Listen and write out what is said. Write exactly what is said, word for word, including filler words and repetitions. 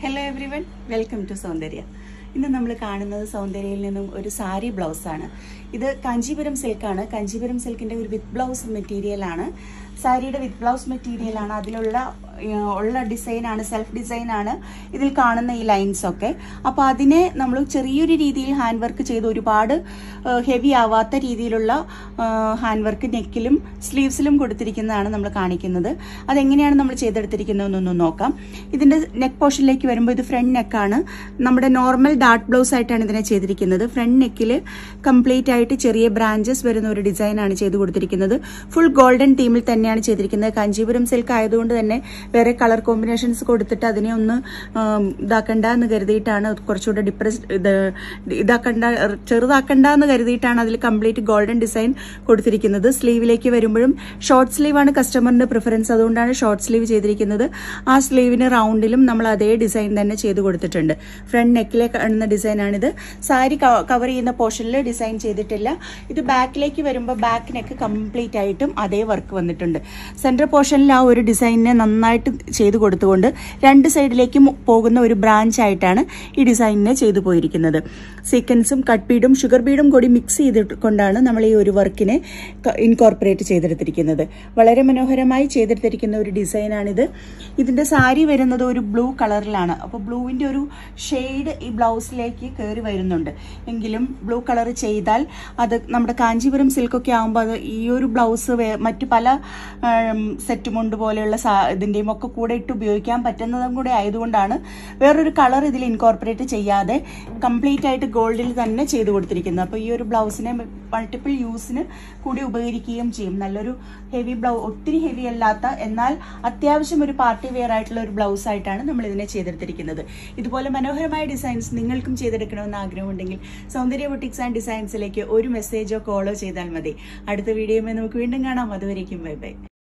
Hello everyone, welcome to Soundarya. ഇന്ന് നമ്മൾ കാണുന്നത് സൗന്ദര്യയിൽ നിന്നും ഒരു സാരി ബ്ലൗസ് ആണ്. ഇത് കാഞ്ചീപുരം സിൽക്ക് ആണ്. കാഞ്ചീപുരം സിൽക്കിന്റെ ഒരു വിത്ത് ബ്ലൗസ് മെറ്റീരിയൽ ആണ്. സാരിയുടെ വിത്ത് ബ്ലൗസ് മെറ്റീരിയൽ ആണ്. അതിലുള്ള ഉള്ള ഡിസൈൻ ആണ്, സെൽഫ് ഡിസൈൻ ആണ് ഇതിൽ കാണുന്ന ഈ ലൈൻസ് ഒക്കെ. അപ്പോൾ അതിനെ നമ്മൾ ചെറിയൊരു രീതിയിൽ ഹാൻഡ് വർക്ക് ചെയ്ത് ഒരുപാട് ഹെവി ആവാത്ത രീതിയിലുള്ള ഹാൻഡ് വർക്ക് നെക്കിലും സ്ലീവ്സിലും കൊടുത്തിരിക്കുന്നതാണ് നമ്മൾ കാണിക്കുന്നത്. അതെങ്ങനെയാണ് നമ്മൾ ചെയ്തെടുത്തിരിക്കുന്നതെന്നൊന്ന് നോക്കാം. ഇതിന്റെ നെക്ക് പോർഷനിലേക്ക് വരുമ്പോൾ ഇത് ഫ്രണ്ട് നെക്കാണ്. നമ്മുടെ നോർമൽ ഡാർട്ട് ബ്ലൗസ് ആയിട്ടാണ് ഇതിനെ ചെയ്തിരിക്കുന്നത്. ഫ്രണ്ട് നെക്കിൽ കംപ്ലീറ്റ് ആയിട്ട് ചെറിയ ബ്രാഞ്ചസ് വരുന്ന ഒരു ഡിസൈൻ ആണ് ചെയ്ത് കൊടുത്തിരിക്കുന്നത്. ഫുൾ ഗോൾഡൻ തീമിൽ തന്നെയാണ് ചെയ്തിരിക്കുന്നത്. കാഞ്ചീപുരം സിൽക്ക് ആയതുകൊണ്ട് തന്നെ വേറെ കളർ കോമ്പിനേഷൻസ് കൊടുത്തിട്ട് അതിനെ ഒന്ന് ഇതാക്കണ്ട എന്ന് കരുതിയിട്ടാണ്, കുറച്ചുകൂടെ ഡിപ്രസ് ഇത് ഇതാക്കണ്ട ചെറുതാക്കണ്ട എന്ന് കരുതിയിട്ടാണ് അതിൽ കംപ്ലീറ്റ് ഗോൾഡൻ ഡിസൈൻ കൊടുത്തിരിക്കുന്നത്. സ്ലീവിലേക്ക് വരുമ്പോഴും ഷോർട്ട് സ്ലീവ് ആണ് കസ്റ്റമറിന്റെ പ്രിഫറൻസ്, അതുകൊണ്ടാണ് ഷോർട്ട് സ്ലീവ് ചെയ്തിരിക്കുന്നത്. ആ സ്ലീവിന് റൗണ്ടിലും നമ്മൾ അതേ ഡിസൈൻ തന്നെ ചെയ്ത് കൊടുത്തിട്ടുണ്ട്. ഫ്രണ്ട് നെക്കിലെ കാണുന്ന ഡിസൈനാണിത്. സാരി കവർ ചെയ്യുന്ന പോർഷനിൽ ഡിസൈൻ ചെയ്തിട്ടില്ല. ഇത് ബാക്കിലേക്ക് വരുമ്പോൾ ബാക്ക് നെക്ക് കംപ്ലീറ്റ് ആയിട്ടും അതേ വർക്ക് വന്നിട്ടുണ്ട്. സെന്റർ പോർഷനിൽ ആ ഒരു ഡിസൈനിനെ നന്നായിട്ട് ചെയ്ത് കൊടുത്തുകൊണ്ട് രണ്ട് സൈഡിലേക്കും പോകുന്ന ഒരു ബ്രാഞ്ച് ആയിട്ടാണ് ഈ ഡിസൈനിനെ ചെയ്തു പോയിരിക്കുന്നത്. സീക്വൻസും കട്ട് ബീഡും ഷുഗർ ബീഡും കൂടി മിക്സ് ചെയ്തുകൊണ്ടാണ് നമ്മൾ ഈ ഒരു വർക്കിനെ ഇൻകോർപ്പറേറ്റ് ചെയ്തെടുത്തിരിക്കുന്നത്. വളരെ മനോഹരമായി ചെയ്തെടുത്തിരിക്കുന്ന ഒരു ഡിസൈനാണിത്. ഇതിന്റെ സാരി വരുന്നത് ഒരു ബ്ലൂ കളറിലാണ്. അപ്പോൾ ബ്ലൂവിന്റെ ഒരു ഷെയ്ഡ് ഈ ബ്ലൗസിലേക്ക് കയറി വരുന്നുണ്ട്. എങ്കിലും ബ്ലൂ കളർ ചെയ്താൽ അത് നമ്മുടെ കാഞ്ചീപുരം സിൽക്കൊക്കെ ആകുമ്പോൾ അത് ഈ ഒരു ബ്ലൗസ് മറ്റു പല സെറ്റ് മുണ്ട് പോലെയുള്ള ഇതിന്റെയും ഒക്കെ കൂടെ ഇട്ട് ഉപയോഗിക്കാൻ പറ്റുന്നതും കൂടെ ആയതുകൊണ്ടാണ് വേറൊരു കളർ ഇതിൽ ഇൻകോർപ്പറേറ്റ് ചെയ്യാതെ കംപ്ലീറ്റ് ആയിട്ട് ഗോൾഡിൽ തന്നെ ചെയ്ത് കൊടുത്തിരിക്കുന്നത്. അപ്പോൾ ഈ ഒരു ബ്ലൗസിനെ മൾട്ടിപ്പിൾ യൂസിന് കൂടി ഉപകരിക്കുകയും ചെയ്യും. നല്ലൊരു ഹെവി ബ്ലൗ ഒത്തിരി ഹെവി അല്ലാത്ത എന്നാൽ അത്യാവശ്യം ഒരു പാർട്ടി വെയർ ആയിട്ടുള്ള ഒരു ബ്ലൗസ് ആയിട്ടാണ് നമ്മൾ ഇതിനെ ചെയ്തെടുത്തിരിക്കുന്നത്. ഇതുപോലെ മനോഹരമായ ഡിസൈൻസ് നിങ്ങൾക്കും ചെയ്തെടുക്കണമെന്ന് ആഗ്രഹമുണ്ടെങ്കിൽ സൗന്ദര്യ ബൊട്ടിക്സ് ആൻഡ് ഡിസൈൻസിലേക്ക് ഒരു മെസ്സേജോ കോളോ ചെയ്താൽ മതി. അടുത്ത വീഡിയോയിൽ നമുക്ക് വീണ്ടും കാണാം. അതുവരേക്കും ബൈ ബൈ.